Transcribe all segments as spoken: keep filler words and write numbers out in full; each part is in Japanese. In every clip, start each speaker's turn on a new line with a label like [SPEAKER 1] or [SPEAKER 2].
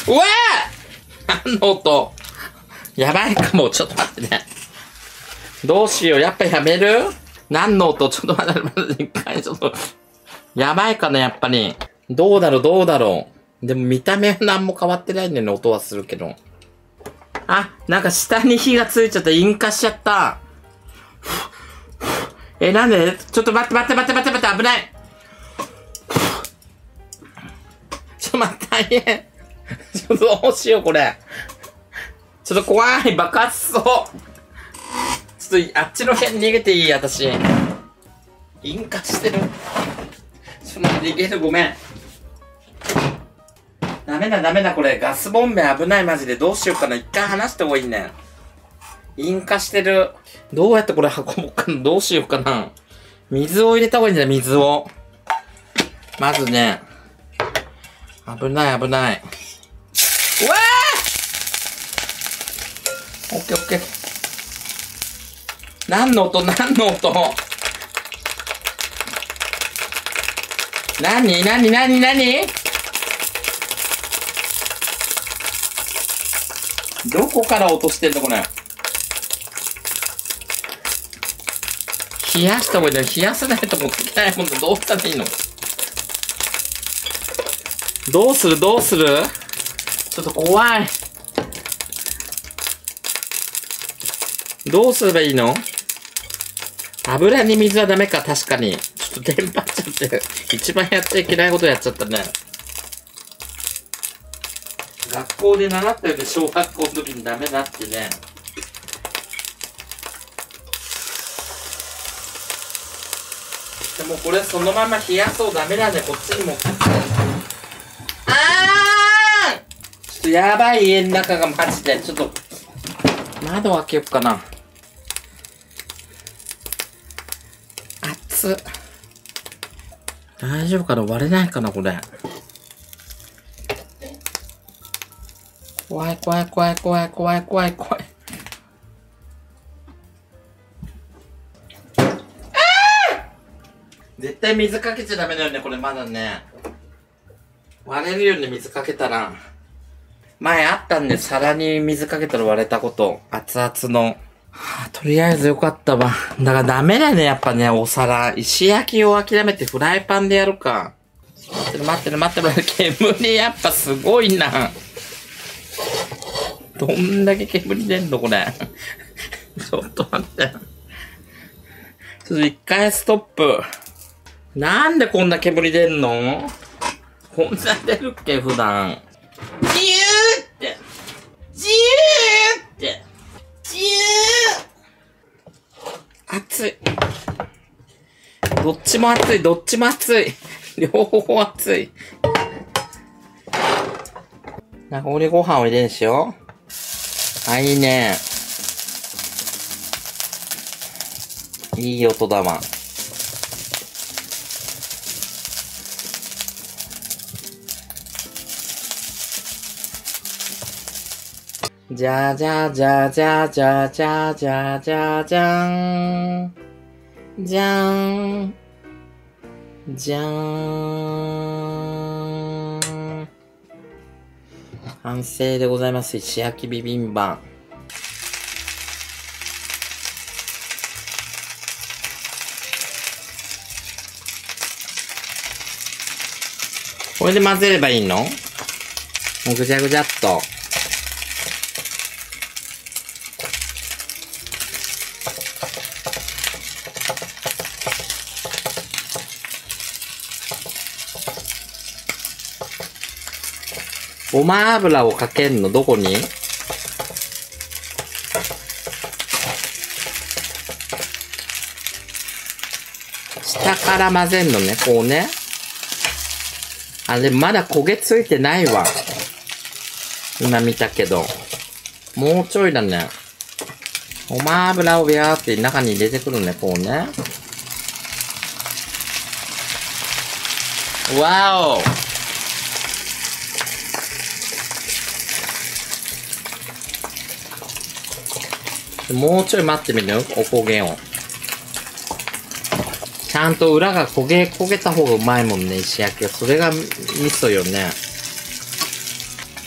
[SPEAKER 1] うわー何の音やばいかも。ちょっと待ってね。どうしよう。やっぱやめる？何の音？ちょっと待って、まず一回ちょっと。やばいかな、やっぱり。どうだろう、どうだろう。でも見た目は何も変わってないんだよね、音はするけど。あ、なんか下に火がついちゃった。引火しちゃった。え、なんで？ちょっと待って待って待って待って待って、危ない。ちょっと待って、大変。ちょっとどうしよう、これ。ちょっと怖い、爆発しそう。ちょっと、あっちの部屋に逃げていい？私。引火してる。ちょっと待って、逃げる、ごめん。ダメだ、ダメだ、これ。ガスボンベ危ない、マジで。どうしようかな。一回離した方がいいね。引火してる。どうやってこれ運ぼうかな。どうしようかな。水を入れた方がいいんだよ、水を。まずね。危ない、危ない。うわー！オッケーオッケー。何の音？何の音？何？何？何？何？どこから落としてんのこれ。冷やした方がいいんだよ。冷やさないと持ってきないもんだ。どうしたらいいの？どうする？どうする？ちょっと怖い。どうすればいいの？油に水はダメか、確かに。ちょっとテンパっちゃって。一番やっちゃいけないことやっちゃったね。学校で習ったよね、小学校の時にダメだってね。でもこれそのまま冷やそう。ダメだね、こっちにも。あー！ちょっとやばい、家の中がマジで。ちょっと、窓開けよっかな。熱っ。大丈夫かな？割れないかな、これ。怖い怖い怖い怖い怖い怖い怖い。あー！絶対水かけちゃダメだよね、これまだね。割れるよね、水かけたら。前あったんで、皿に水かけたら割れたこと。熱々の。はあ、とりあえずよかったわ。だからダメだね、やっぱね、お皿。石焼きを諦めてフライパンでやるか。待ってる待ってる待ってる待ってる。煙やっぱすごいな。どんだけ煙出んのこれ。ちょっと待って。ちょっと一回ストップ。なんでこんな煙出んの？こんな出るっけ普段。ジューって。ジューって。ジュー熱い。どっちも熱い、どっちも熱い。両方熱い。なんか俺ご飯を入れんしよう。あ、いいね。いい音だわ。じゃじゃじゃじゃじゃじゃじゃじゃじゃーん。じゃーん。じゃーん。完成でございます。石焼きビビンバ。これで混ぜればいいの？もうぐちゃぐちゃっと。ごま油をかけんの？どこに？下から混ぜんのね、こうね。あ、でもまだ焦げついてないわ。今見たけど。もうちょいだね。ごま油をビャーって中に入れてくるね、こうね。わお！もうちょい待ってみるよ、お焦げを。ちゃんと裏が焦げ、焦げた方がうまいもんね、石焼きは。それが味噌よね。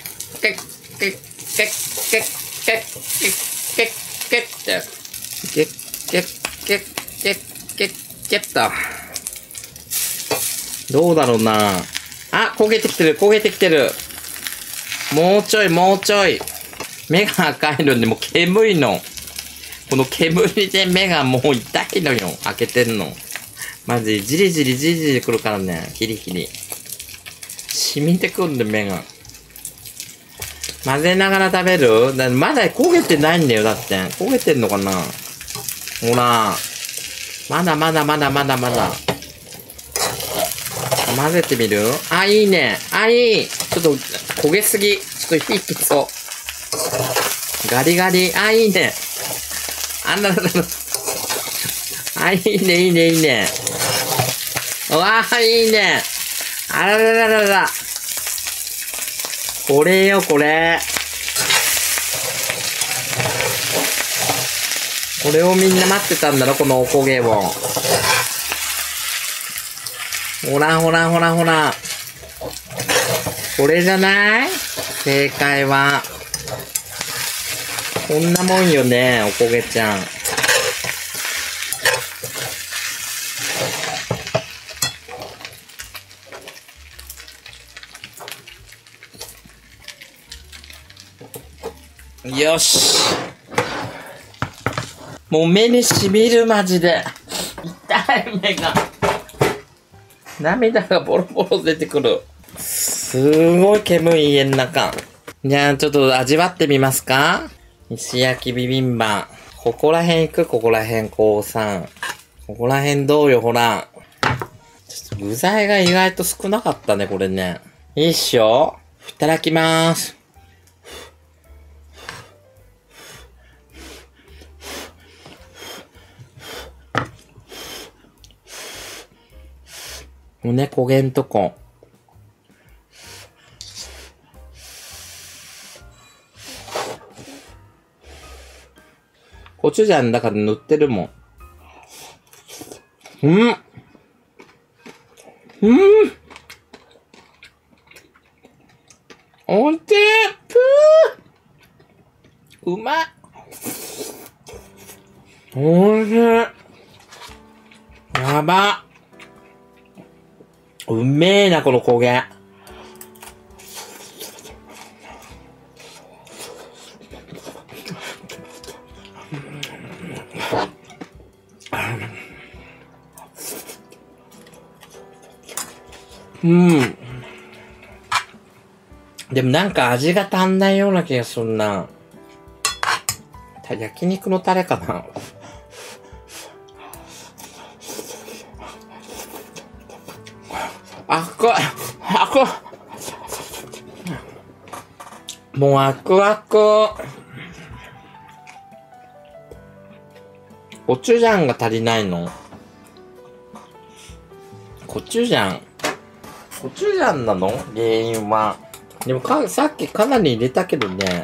[SPEAKER 1] ッ、ケッ、ケッ、ケッ、ケッ、ケッ、ケッ、ケッ、ケッ、ケッ、ケッ、ケッ、ケッ、ケッ、ケッ、ケッと。どうだろうな。あ、焦げてきてる、焦げてきてる。もうちょい、もうちょい。目が赤いのにもう煙いの。この煙で目がもう痛いのよ。開けてんの。マジ、じりじりじりじりくるからね。ヒリヒリ。染みてくんで、目が。混ぜながら食べる？だまだ焦げてないんだよ、だって。焦げてんのかな？ほら。まだまだまだまだまだ。混ぜてみる？あ、いいね。あ、いい。ちょっと焦げすぎ。ちょっと火きそう。ガリガリ。あ、いいね。あんな、あ、いいね、いいね、いいね。うわあ、いいね。あららららら。これよ、これ。これをみんな待ってたんだろ、このおこげを。ほらほらほらほら。これじゃない？正解は。こんなもんよね、おこげちゃん。よし。もう目にしみる、マジで。痛い、目が。涙がボロボロ出てくる。すごい煙い家の中。じゃあ、ちょっと味わってみますか？石焼きビビンバ。ここら辺行く？ここら辺、こうさん。ここら辺どうよ、ほら。ちょっと具材が意外と少なかったね、これね。いいっしょ？いただきまーす。もうね、焦げんとこ。コチュジャンだから塗ってるもん。うん。うん。おいしい。ぷー。うまい。おいしい。やば。うめえな、この焦げ。うん。でもなんか味が足んないような気がするな。焼肉のタレかな。あっこ、あっこ。もうあくあく。コチュジャンが足りないの？コチュジャン。コチュジャンなの？原因は。でもか、さっきかなり入れたけどね。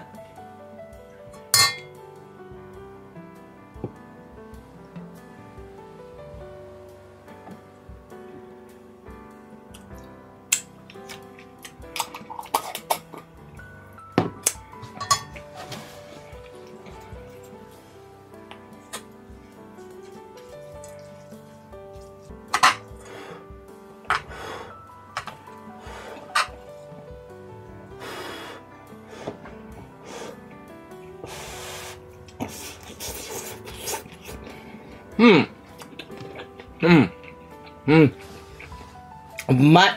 [SPEAKER 1] うん。うん。うん。うまい。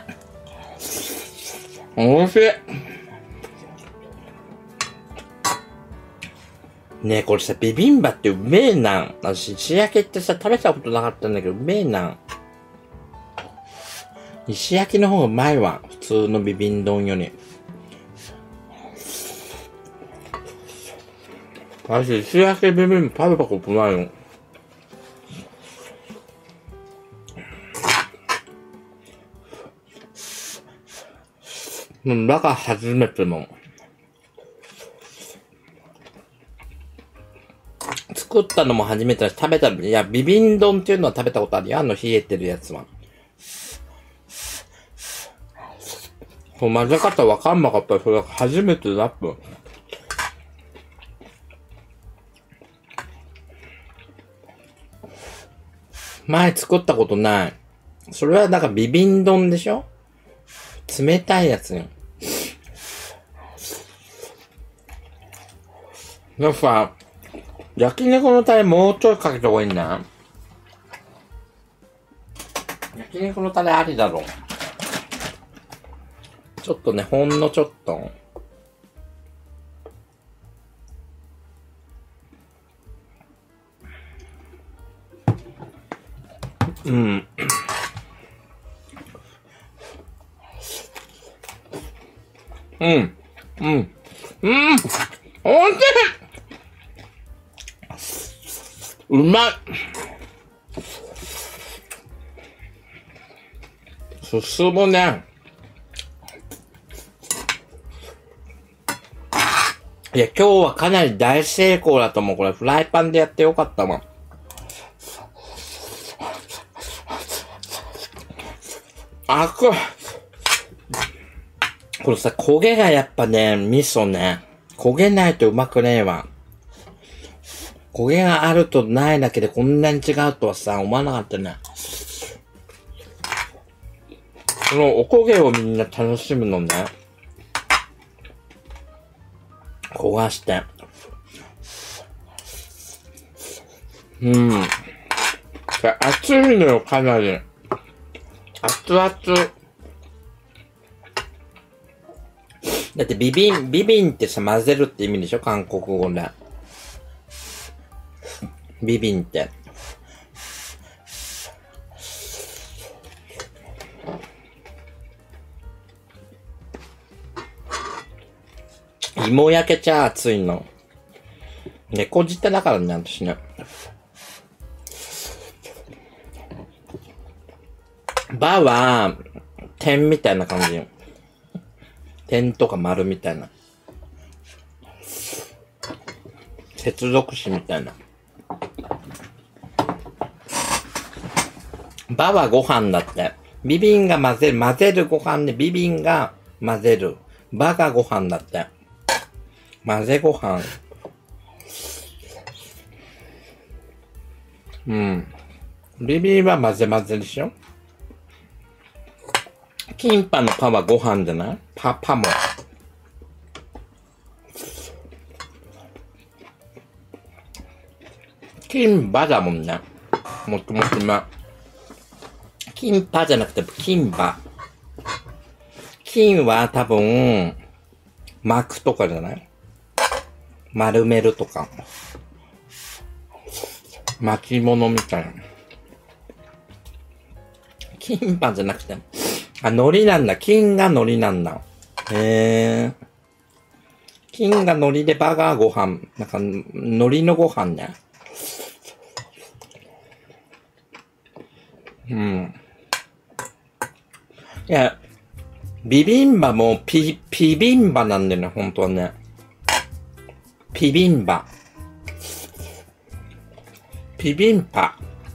[SPEAKER 1] おいしい。ねえ、これさ、ビビンバってうめえな。私、石焼きってさ、食べたことなかったんだけど、うめえな。 石焼きの方がうまいわ。普通のビビン丼より。私、石焼きビビン食べたことないの。うん、だから初めての。作ったのも初めてだし、食べた、いや、ビビン丼っていうのは食べたことあるよ。あの冷えてるやつは。こう混ぜ方わかんなかったら、それ初めてだっぷ。前作ったことない。それはだからビビン丼でしょ？冷たいやつよ。なんかさ、焼肉のタレもうちょいかけた方がいいんだ。焼肉のタレありだろう。ちょっとね、ほんのちょっと。うん。うん。うん。うん。おいしい。うまい。進むね。いや、今日はかなり大成功だと思う。これフライパンでやってよかったもん。あく。これさ、焦げがやっぱね、味噌ね。焦げないとうまくねえわ。焦げがあるとないだけでこんなに違うとはさ、思わなかったね。このお焦げをみんな楽しむのね。焦がして。うん。熱いのよ、かなり。熱々。だってビビン、ビビンってさ、混ぜるって意味でしょ？韓国語で。ビビンって。芋焼けちゃ熱いの。猫舌だからね、私ね。バは、点みたいな感じよ。点とか丸みたいな。接続詞みたいな。バはご飯だって。ビビンが混ぜる、混ぜるご飯でビビンが混ぜる。バがご飯だって。混ぜご飯。うん。ビビンは混ぜ混ぜでしょ？キンパのパはご飯じゃない？パ、パも。キンバだもんね。もっともっと今。キンパじゃなくて、キンバ。金は多分、巻くとかじゃない？丸めるとか。巻き物みたいな。金パじゃなくて、あ、海苔なんだ。金が海苔なんだ。へー。金が海苔でバがご飯。なんか、海苔のご飯ね。うん。いや、ビビンバもピ、ピビンバなんだよね、本当はね。ピビンバ。ピビンパ。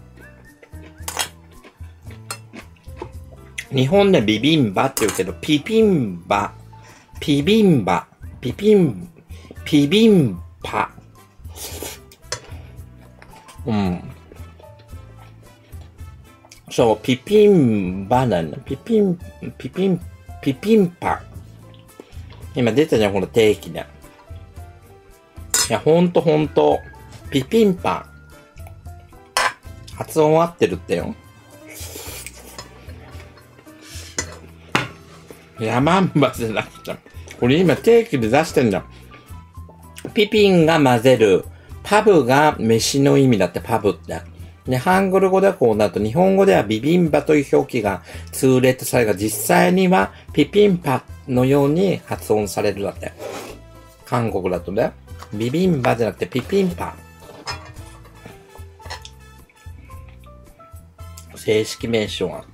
[SPEAKER 1] 日本でビビンバって言うけど、ピピンバ、ピビンバ、ピピン、ピビンパ。うん。そう、ピピンバなんだ。ピピン、ピピン、ピピンパ。今出たじゃん、この定期で。いや、ほんとほんと。ピピンパ。発音合ってるってよ。ヤマンバじゃなくて。これ今定期で出してんじゃん。ピピンが混ぜる。パブが飯の意味だって、パブって。 で、ハングル語ではこうなると、日本語ではビビンバという表記が通例とされるが、実際にはピピンパのように発音されるだって。韓国だとね、ビビンバじゃなくてピピンパ。正式名称は。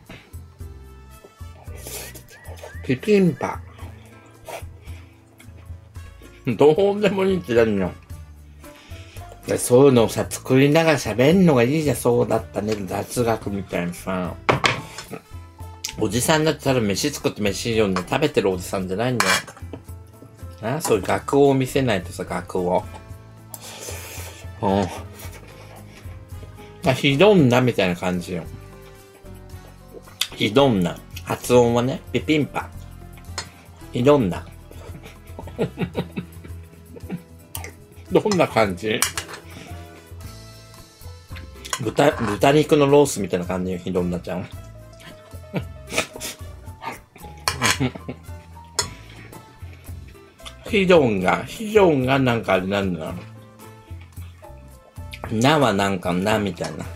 [SPEAKER 1] ピピンパ。どうでもいいって何よ。そういうのをさ、作りながら喋んのがいいじゃん。そうだったね。雑学みたいにさ。おじさんだったら飯作って飯読んで食べてるおじさんじゃないんだよ。なあ、そういう学を見せないとさ、学を。うん。あ、ひどんなみたいな感じよ。ひどんな。発音はね、ピピンパ。ひどんな。どんな感じ？豚、豚肉のロースみたいな感じよ、ひどんなちゃん。ひどんが、ひどんがなんかあれなんだ。なはなんかなみたいな。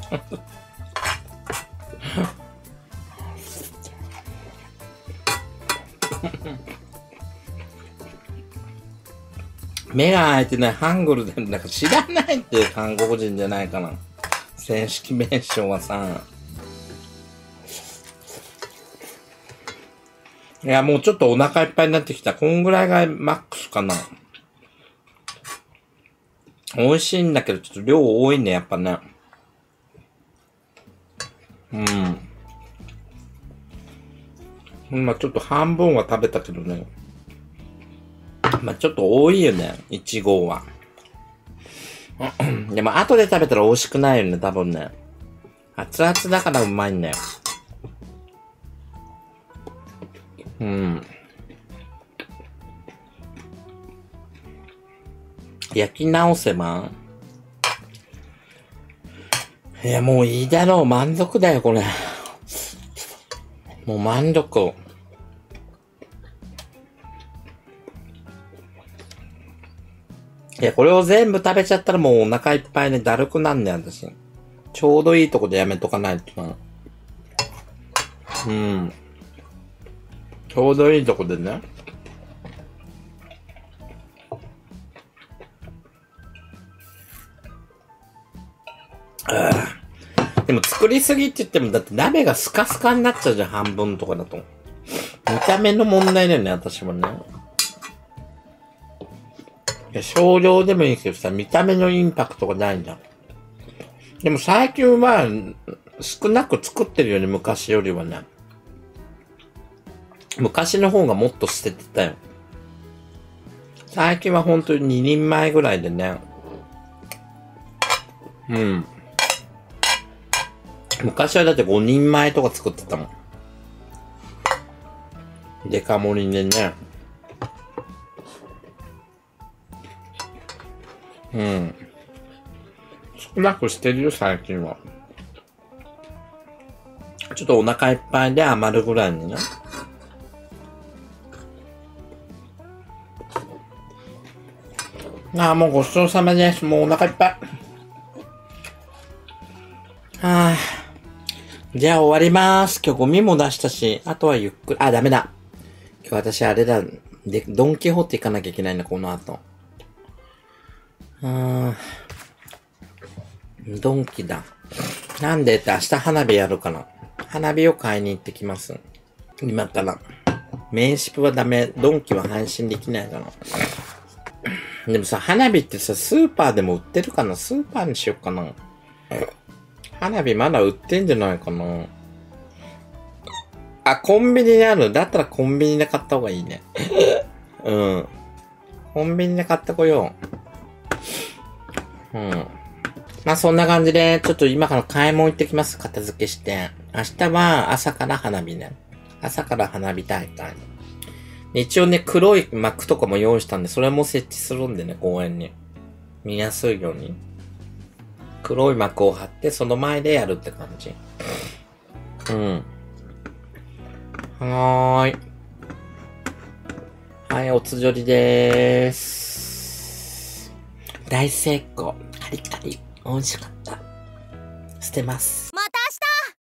[SPEAKER 1] 目が開いてないハングルで、なんか知らないって韓国人じゃないかな。正式名称はさ。いや、もうちょっとお腹いっぱいになってきた。こんぐらいがマックスかな。美味しいんだけど、ちょっと量多いね、やっぱね。うん。まあちょっと半分は食べたけどね。まあちょっと多いよね、いちごうは。でも後で食べたら美味しくないよね、多分ね。熱々だからうまいんだよ。うん。焼き直せばいや、もういいだろう。満足だよ、これ。もう満足。いや、これを全部食べちゃったらもうお腹いっぱいでだるくなんだよ、私。ちょうどいいとこでやめとかないとな。うん。ちょうどいいとこでね。でも作りすぎって言っても、だって鍋がスカスカになっちゃうじゃん、半分とかだと。見た目の問題だよね、私もね。いや、少量でもいいけどさ、見た目のインパクトがないじゃん。でも最近は、少なく作ってるよね、昔よりはね。昔の方がもっと捨ててたよ。最近は本当にににんまえぐらいでね。うん。昔はだってごにんまえとか作ってたもん。デカ盛りでね。うん。少なくしてるよ、最近は。ちょっとお腹いっぱいで余るぐらいにね。ああ、もうごちそうさまです。もうお腹いっぱい。はあ。じゃあ終わります。今日ゴミも出したし、あとはゆっくり、あ、ダメだ。今日私あれだ。で、ドンキホーテ行かなきゃいけないんだ、この後。あー。ドンキだ。なんでって明日花火やるから。花火を買いに行ってきます。今から。メンシプはダメ。ドンキは配信できないから。でもさ、花火ってさ、スーパーでも売ってるかな？スーパーにしよっかな。花火まだ売ってんじゃないかな。あ、コンビニにある。だったらコンビニで買った方がいいね。うん。コンビニで買ってこよう。うん。まあそんな感じで、ちょっと今から買い物行ってきます。片付けして。明日は朝から花火ね。朝から花火大会。一応ね、黒い幕とかも用意したんで、それも設置するんでね、公園に。見やすいように。黒い幕を張って、その前でやるって感じ。うん。はーい。はい、おつじょりでーす。大成功。カリカリ。美味しかった。
[SPEAKER 2] 捨てます。